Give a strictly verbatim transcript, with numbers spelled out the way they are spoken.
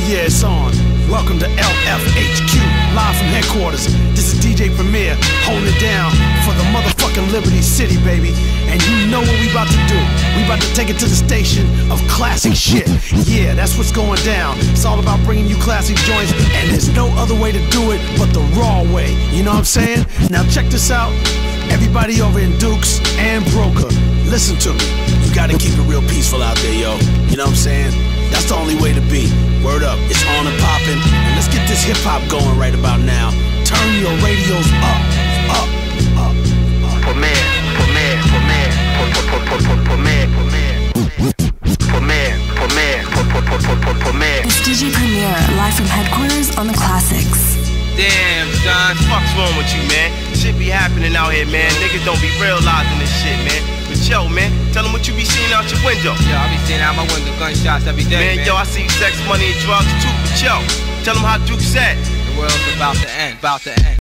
Yeah, it's on. Welcome to L F H Q, live from headquarters. This is D J Premier, holding it down for the motherfucking Liberty City, baby. And you know what we about to do. We about to take it to the station of classic shit. Yeah, that's what's going down. It's all about bringing you classic joints, and there's no other way to do it but the raw way. You know what I'm saying? Now check this out. Everybody over in Dukes and Broker, listen to me. You gotta keep it real peaceful out there, yo. You know what I'm saying? That's the only way to be. Word up, it's on and popping. And let's get this hip-hop going right about now. Turn your radios up, up, up, up. Premier, Premier, Premier, Premier, Premier, Premier, Premier. It's D J Premier, live from headquarters on the classics. Damn, John, fuck's wrong with you, man? Shit be happening out here, man. Niggas don't be realizing this shit, man. But yo, man, tell them what you be seeing out your window. Yo, I be seeing out my window gunshots every day, man. Man, yo, I see sex, money, and drugs too, but yo, tell them how Duke said. The world's about to end, about to end.